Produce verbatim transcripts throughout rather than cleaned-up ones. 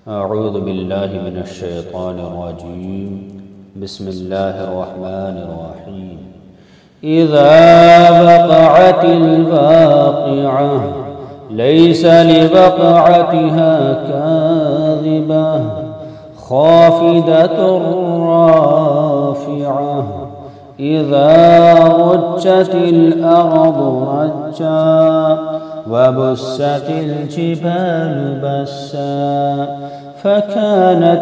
أعوذ بالله من الشيطان الرجيم. بسم الله الرحمن الرحيم. إذا وقعت الواقعة ليس لوقعتها كاذبة خافضة رافعة إذا رجت الأرض رجا وبست الجبال بسا فكانت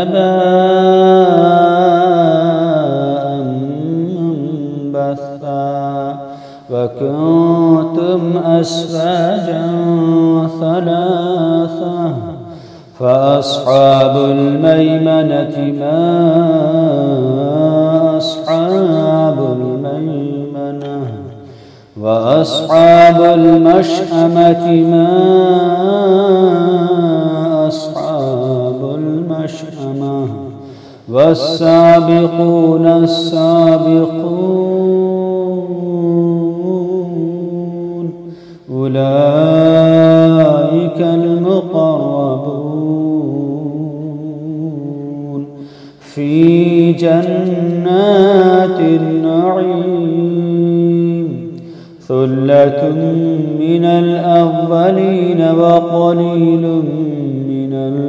هباء منبثا وكنتم أزواجا ثلاثة فأصحاب الميمنة ما أصحاب الميمنة وأصحاب المشأمة ما أصحاب المشأمة والسابقون السابقون أولئك المقربون في جنات النعيم ثلة من الأولين وقليل من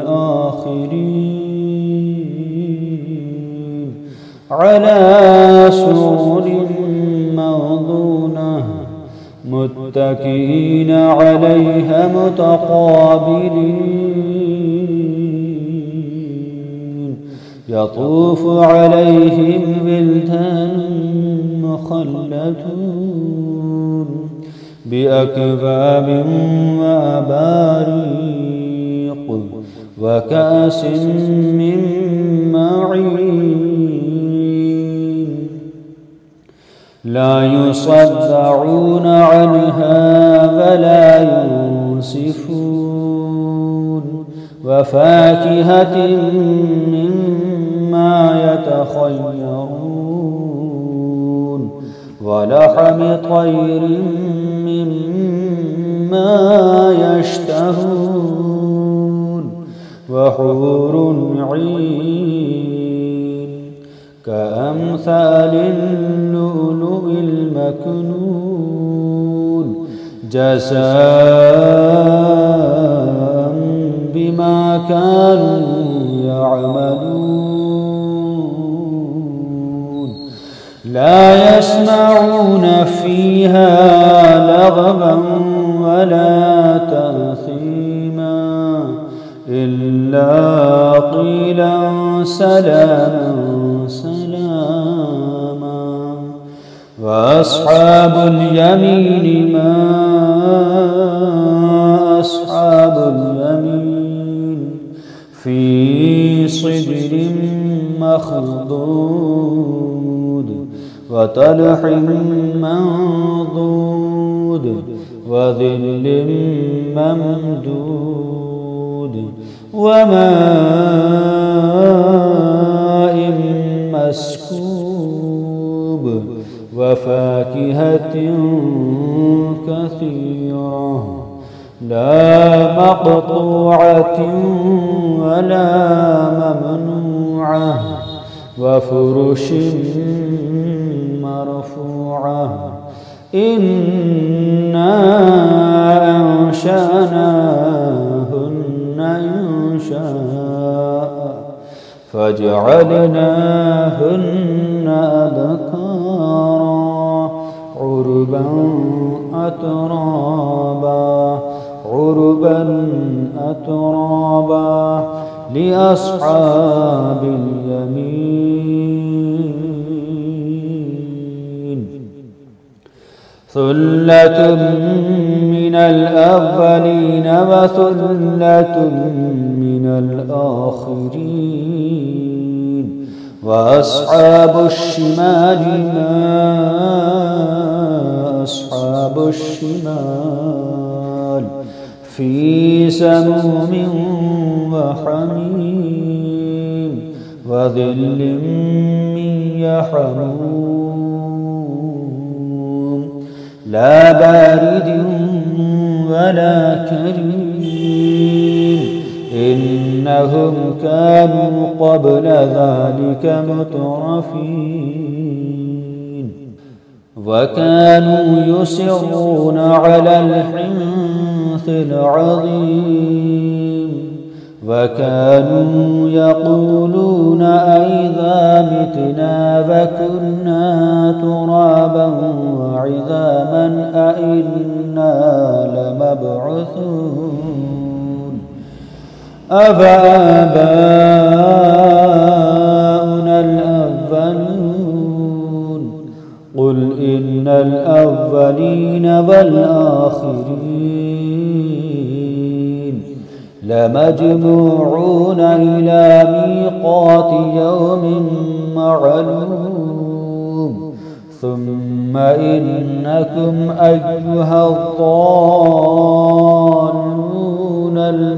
الآخرين على سرر موضونة متكئين عليها متقابلين يطوف عليهم ولدان مخلدون بأكواب وأباريق وكأس من معين لا يصدعون عنها ولا ينصفون وفاكهة مما يتخيرون ولحم طير مما يشتهون وحور عين كأمثال اللؤلؤ المكنون جزاء بما كانوا يعملون لا يسمعون فيها لغوا ولا تأثيما إلا قيلا سلاما سلاما وأصحاب اليمين ما أصحاب اليمين في صدر مخضود وطلح منضود وظل ممدود وماء مسكوب وفاكهة كثيرة لا مقطوعة ولا ممنوعة وفرش مرفوعة إنا أنشأناهن إنشاء فجعلناهن أبكارا عربا أترابا عربا أترابا لأصحاب اليمين ثلة من الأولين وثلة من الآخرين وأصحاب الشمال ما أصحاب الشمال في سموم وحميم وظل من يحموم لا بارد ولا كريم إنهم كانوا قبل ذلك مترفين وكانوا يصرون على الحنث العظيم وكانوا يقولون أئذا متنا فكنا ترابا وعظاما أئنا لمبعوثون أفآباؤنا الأولون قل إن الأولين والآخرين لمجموعون إلى ميقات يوم معلوم ثم إنكم أيها الضالون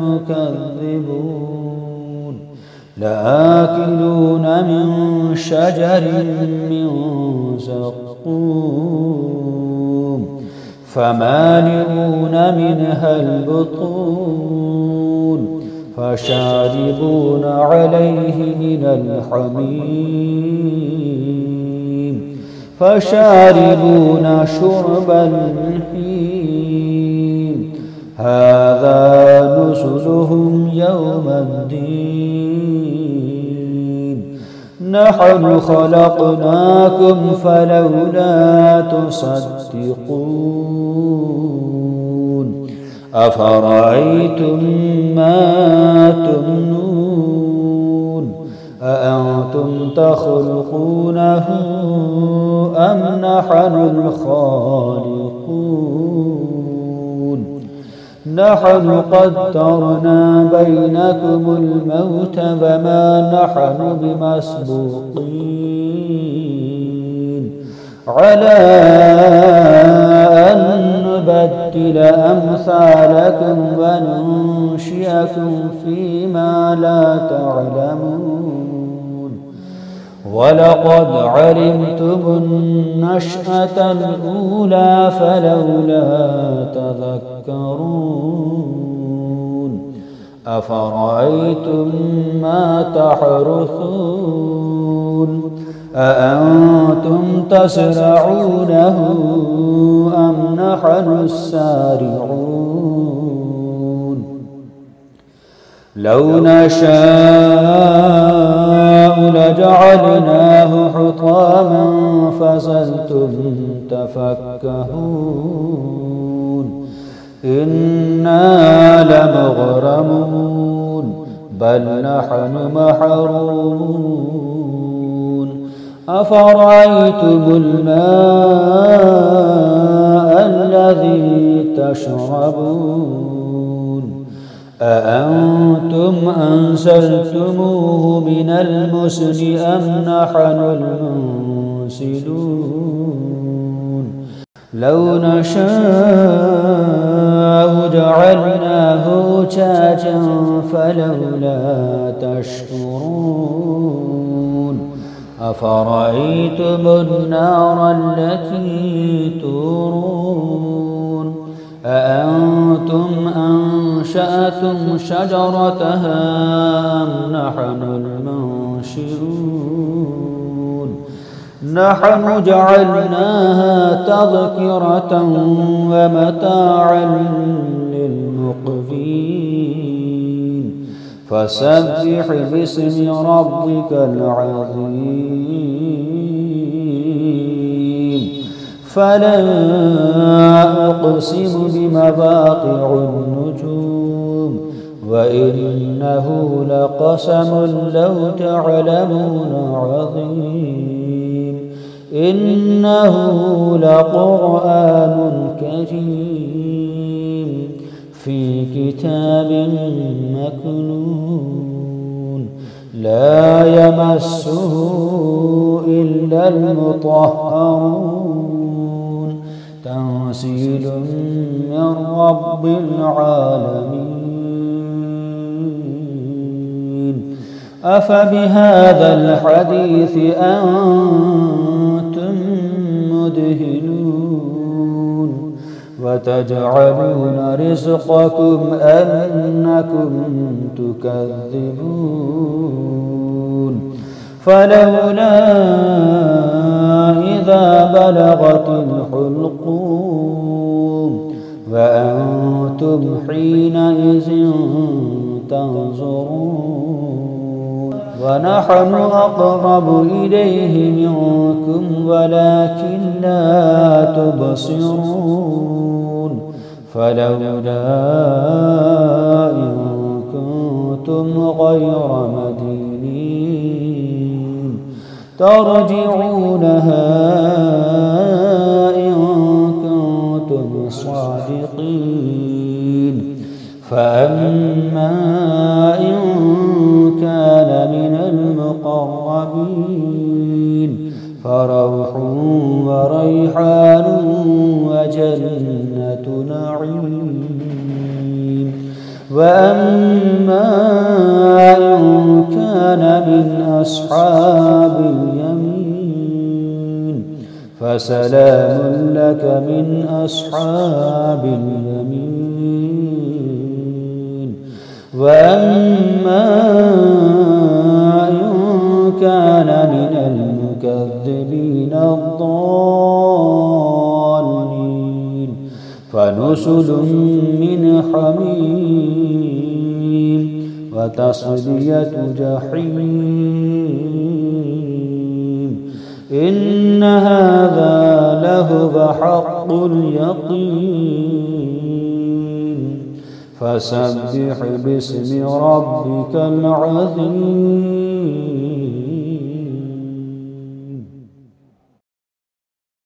المكذبون لآكلون من شجر من زقوم فمالئون منها البطون فشاربون عليه من الحميم فشاربون شرب الهيم هذا نزلهم يوم الدين نحن خلقناكم فلولا تصدقون أفرأيتم ما تمنون أأنتم تخلقونه أم نحن الخالقون نحن قدرنا بينكم الموت وما نحن بمسبوقين على أن نبدل أمثالكم وننشئكم فيما لا تعلمون ولقد علمتم النشأة الأولى فلولا تذكرون أفرأيتم ما تحرثون أأنتم تزرعونه أم نحن الزارعون لو نشاء لجعلناه حطاما فظلتم تفكهون إنا لمغرمون بل نحن محرومون أفرأيتم الماء الذي تشربون أأنتم أنزلتموه من المزن أم نحن المنزلون لو نشاء جعلناه جاجا فلولا تشكرون أفرأيتم النار التي تورون أأنتم أنشأتم شجرتها أم نحن المنشئون نحن جعلناها تذكرة ومتاعا للمقوين فسبح باسم ربك العظيم فلا أقسم بمواقع النجوم وإنه لقسم لو تعلمون عظيم إنه لقرآن كريم في كتاب مكنون لا يمسه إلا المطهرون تنزيل من رب العالمين أفبهذا الحديث أنتم مدهنون وتجعلون رزقكم أنكم تكذبون فلولا إذا بلغت الحلقوم وأنتم حينئذ تنظرون ونحن أقرب إليه منكم ولكن لا تبصرون فلولا إن كنتم غير مدينين ترجعونها إن كنتم صادقين فأما إن كان من المقربين فروح وريحان وجنة نعيم وأما إن كان من أصحاب اليمين فسلام لك من أصحاب اليمين وأما إن كان من المكذبين الضالين فنزل من حميم وتصلية جحيم إن هذا لهو حق اليقين فسبح باسم ربك العظيم.